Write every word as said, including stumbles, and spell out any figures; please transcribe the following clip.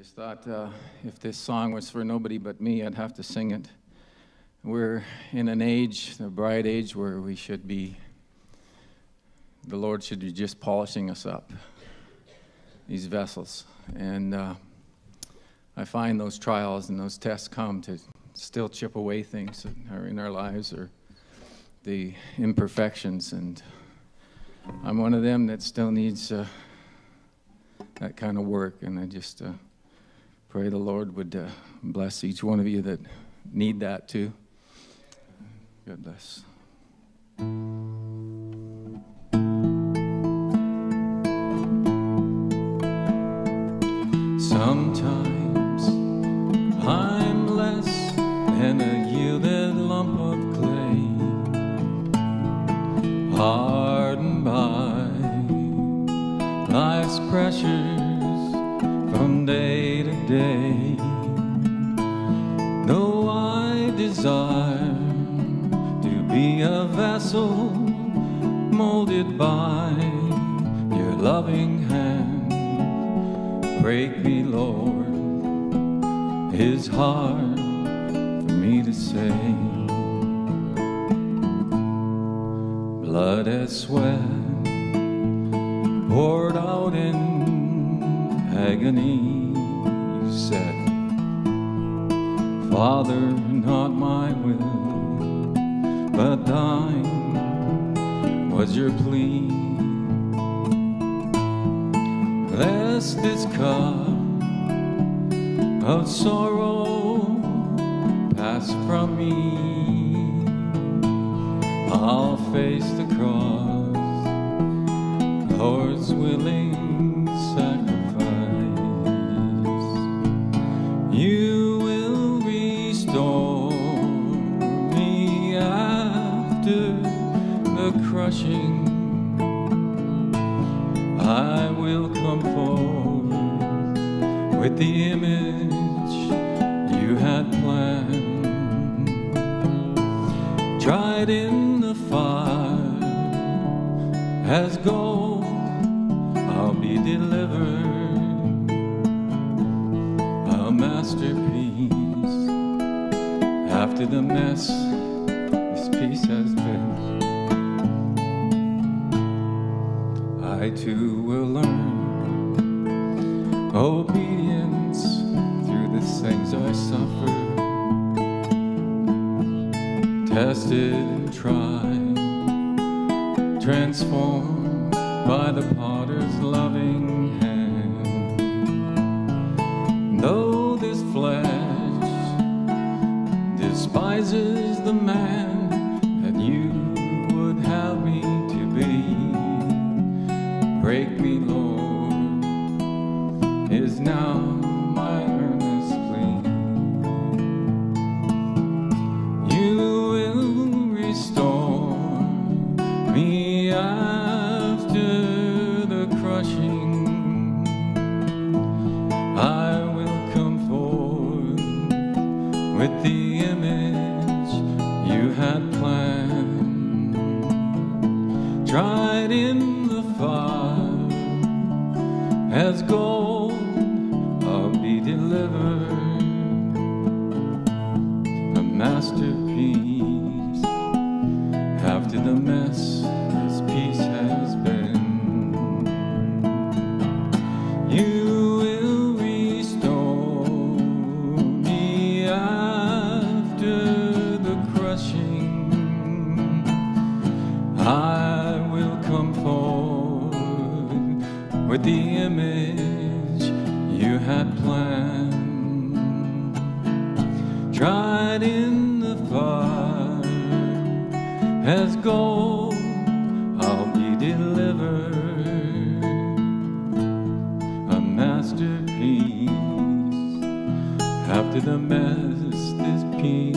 just thought uh, if this song was for nobody but me, I'd have to sing it. We're in an age, the bride age, where we should be, the Lord should be just polishing us up, these vessels. And uh, I find those trials and those tests come to still chip away things that are in our lives, or the imperfections. And I'm one of them that still needs uh, that kind of work. And I just uh, pray the Lord would uh, bless each one of you that need that too. God bless. Sometimes I'm less than a yielded lump of clay, hardened by life's pressures from day to day. Though I desire to be a vessel molded by your loving hand, break me, Lord, is hard for me to say. Blood and sweat poured out in agony, you said, Father, not my will, but thine was your plea. Lest this cup of sorrow pass from me, I'll face the cross, Lord's willing sacrifice. You will restore me after the crushing. I will come forward with the image you had planned. Tried in the fire as gold, I'll be delivered, a masterpiece. After the mess, this piece has been. I too will learn obedience through the things I suffer, tested and tried, transformed by the potter's loving hand. Though this flesh despises the man that you would have me to be, break me, Lord, is now my earnest plea. You will restore me after the crushing. I will come forward with the image you had planned. Tried in the fire as gold, I'll be delivered, a masterpiece. After the mess, this piece has been. You will restore me after the crushing. I will come forward with the image you had planned. Tried in the fire as gold, I'll be delivered, a masterpiece. After the mess, this piece